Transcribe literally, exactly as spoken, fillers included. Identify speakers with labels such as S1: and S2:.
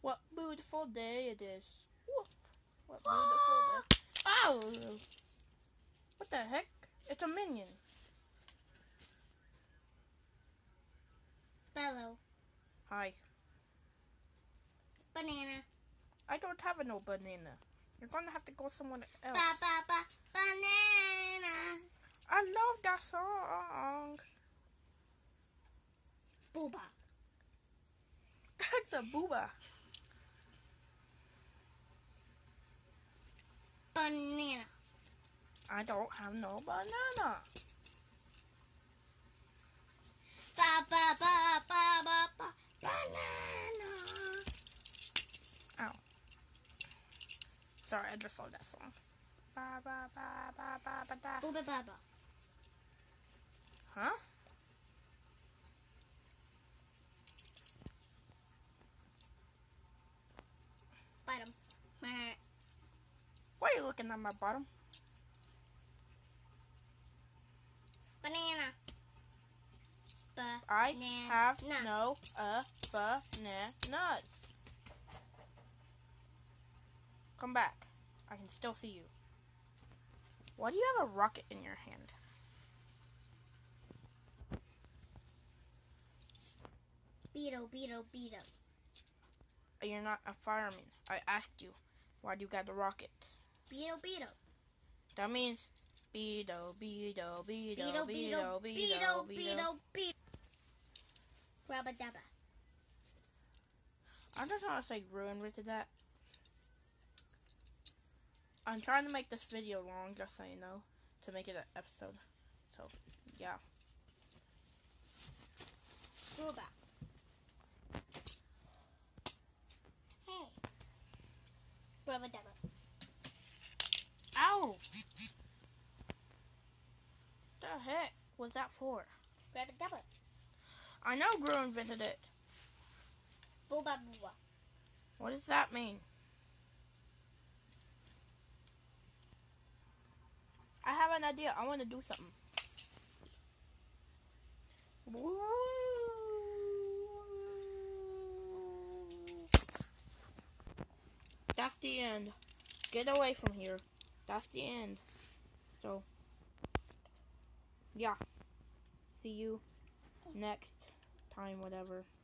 S1: What beautiful day it is. Whoop. What beautiful day. Oh! What the heck? It's a minion.
S2: Bello.
S1: Hi.
S2: Banana.
S1: I don't have no banana. You're gonna have to go somewhere else.
S2: Ba ba ba banana.
S1: I love that song.
S2: Booba.
S1: That's a booba.
S2: Banana.
S1: I don't have no banana.
S2: Ba ba ba ba ba ba banana.
S1: Ow. Sorry, I just love that song. Ba ba ba ba ba ba da.
S2: Booba ba ba.
S1: Huh?
S2: Bottom.
S1: Why are you looking at my bottom?
S2: Banana. Ba
S1: I
S2: na
S1: have
S2: na.
S1: no uh banana. Come back. I can still see you. Why do you have a rocket in your hand?
S2: Beetle, beetle, beetle.
S1: You're not a fireman. I asked you, why do you got the rocket?
S2: Beetle, beetle.
S1: That means beetle, beetle, beetle,
S2: Beetle,
S1: beetle,
S2: beetle,
S1: beetle,
S2: beetle, beetle, beetle. Rabba dabba.
S1: I'm just trying to say ruin rid of that. I'm trying to make this video long, just so you know, to make it an episode. So, yeah.
S2: Go back. Hey. Rabba dabba.
S1: Ow! The heck was that for?
S2: Rabba dabba.
S1: I know Gru invented it.
S2: Booba booba.
S1: What does that mean? I have an idea. I want to do something. Woo. That's the end. Get away from here. That's the end. So, yeah. See you next time, whatever.